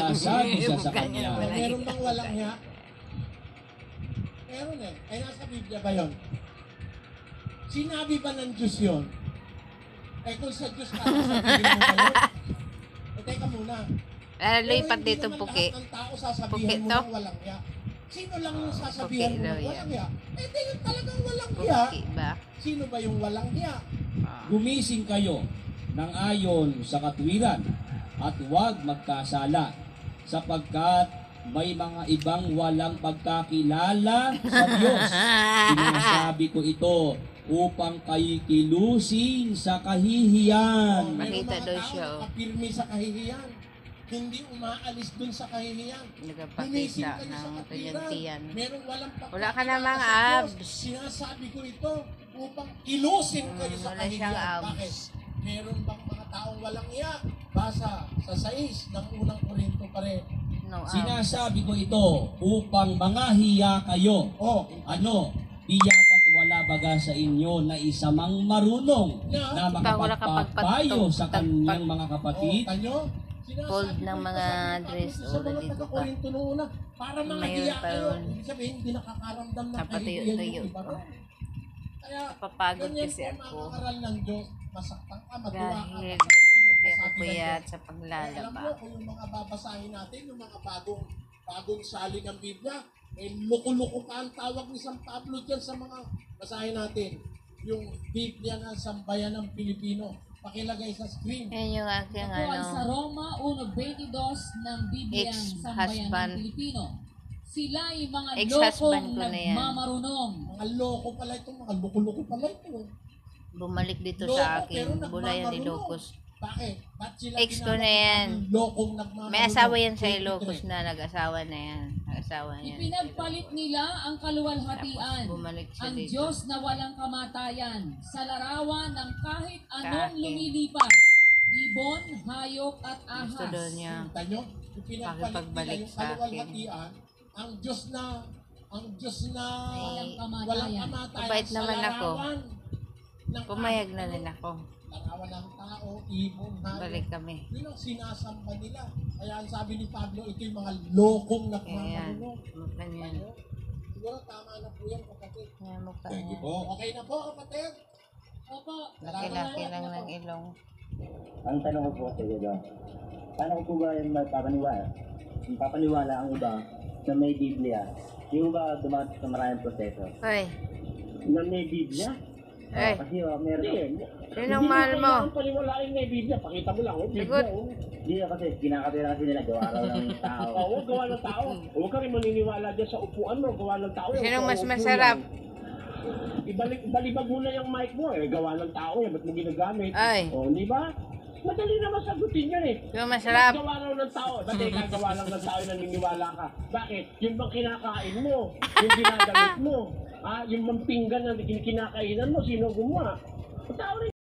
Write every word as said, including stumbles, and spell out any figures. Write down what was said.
sinasabi siya sa Mukha niya kanya. naman. Meron bang walang hiya? Meron eh. Ay, nasa Biblia ba yun? Sinabi ba ng Diyos yun? Eh, kung sa Diyos ka, sasabihin mo ba yun? Eh, teka muna. Lalo Pero ipat hindi dito naman puki. lahat ng tao Puki sasabihin mo to? ng walang hiya. Sino lang yung sasabihin Puki mo daw ng yan. walang hiya? Eh, di yun talagang walang hiya. Puki ba? Sino ba yung walang hiya? Ah. Gumising kayo ng ayon sa katwiran at huwag magkasala sapagkat may mga ibang walang pagkakilala sa Diyos. Sinasabi ko ito upang kayo kilusing sa kahihiyan. Makita Merong mga daw tao siya, oh. nakapirmi sa kahihiyan. Hindi umaalis dun sa kahihiyan. Nagpapakita ng tuyang-tiyan. Merong walang Wala ka pagkakilala namang sa Diyos. abs. Sinasabi ko ito upang ilusin kayo Mm, sa wala siyang kahihiyan. abs. Bakit? Meron bang mga taong walang iya? Basa sa sais ng unang Korinto pa rin. No, ah. Sinasabi ko ito upang mangahiya kayo. Oh, Ano? Biyat at wala baga sa inyo na isa mang marunong na Pag wala ka makapagpapayo pagpatog- sa kanyang mga kapatid. oh, kanyo? Sinasabi Fold ko ng ito, mga sabi ni dress, Pablo oh, sa mga nandito pa. taga-Korinto noong una, para mga Mayroon hiya pa kayo. yun. Ibig sabihin, hindi nakakaramdam ng Napatuyo-tuyo kahihiyan yung iba pa. ron. Kaya, Napapagod ganyan kasi po ako. mga aral ng Diyos, masaktan ka, matuwa ka. Dahil masaktan hindi ka, ako sabi ng puyat Diyos. sa Eh, alam paglalaba. mo, kung yung mga babasahin natin, yung mga bagong bagong sali ng Biblia, eh, loko-loko pa ang tawag ni San Pablo dyan sa mga basahin natin. Yung Biblia ng Sambayan ng Pilipino. Pakilagay sa screen. Yan yung aking Ito ay sa ano. Roma one twenty-two ng Bibliang Sambayan Ex-husband. ng Pilipino. Sila ay mga Ex-husband lokong ko na yan. nagmamarunong. Mga loko pala ito, mga loko-loko pala ito. Bumalik dito Loko, sa pero akin. Bulayan ni nagmamarunong. Locos. Bakit? Ba't sila Ex ko na ginagawa yan. ng lokong nagmamarunong? May asawa yan sa twenty-three. Ilocos na nag-asawa na yan. Nag-asawa niya. Ipinagpalit nila ang kaluwalhatian, Tapos bumalik siya ang dito. Diyos na walang kamatayan, sa larawan ng kahit Sa anong akin. lumilipas, ibon, hayop at Gusto daw ahas. niya. Kita nyo? Yung pinagpalit Pakipagbalik nila, yung sa akin. kaluwalhatian, ang Diyos na, ang Diyos na Walang kamatayan. walang kamatayan Mabait sa naman ako. larawan ng Pumayag kahit na ano. rin ako. Larawan ng tao, ibon, hayop. Balik kami. Yun ang sinasamba nila. Kaya ang sabi ni Pablo, ito yung mga lokong Ayan. nagmamarunong. Mukha niya. Ano? Siguro tama na po yan, kapatid. Ayan, mukha Thank you niya. po. Okay na po, kapatid. Opo, Laki-laki lang ng ilong. Ang tanong ko po sa iyo, paano ko po ba yung mapapaniwala? Mapapaniwala ang iba na may Biblia? Yung ba dumaan sa maraming proseso? Hoy. Na may Biblia? Hoy. Kasi oh, meron Hindi. Sinong mahal mo? Hindi mo paniwalain na yung Biblia. Pakita mo lang. Oh, Biblia. Sagot. Oh. Hindi kasi kinakatira kasi nila gawa raw ng tao. Oh, huwag gawa ng tao. Huwag ka rin maniniwala dyan sa upuan mo. Gawa ng tao. yan. Sinong Huwag mas ka masarap? upo yan. Ibalik, ibalibag mo na yung mic mo eh. Gawa ng tao yan. Ba't mo ginagamit? Ay. O, di ba? Madali naman sagutin yun eh. Yung masarap. Gawa raw ng tao. Dati gagawa lang ng tao yung naniniwala ka. Bakit? Yung bang kinakain mo? Yung ginagamit mo? Ah, yung bang pinggan na kinakainan mo? Sino gumawa? Tao rin